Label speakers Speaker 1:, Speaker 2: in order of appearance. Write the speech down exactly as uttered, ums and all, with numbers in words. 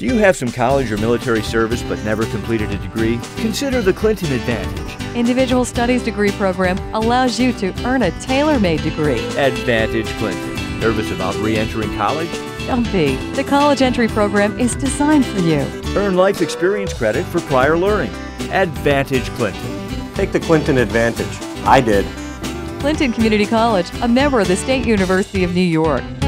Speaker 1: Do you have some college or military service but never completed a degree? Consider the Clinton Advantage.
Speaker 2: Individual Studies degree program allows you to earn a tailor-made degree.
Speaker 1: Advantage Clinton. Nervous about re-entering college?
Speaker 2: Don't be. The college entry program is designed for you.
Speaker 1: Earn life experience credit for prior learning. Advantage Clinton.
Speaker 3: Take the Clinton Advantage. I did.
Speaker 2: Clinton Community College, a member of the State University of New York.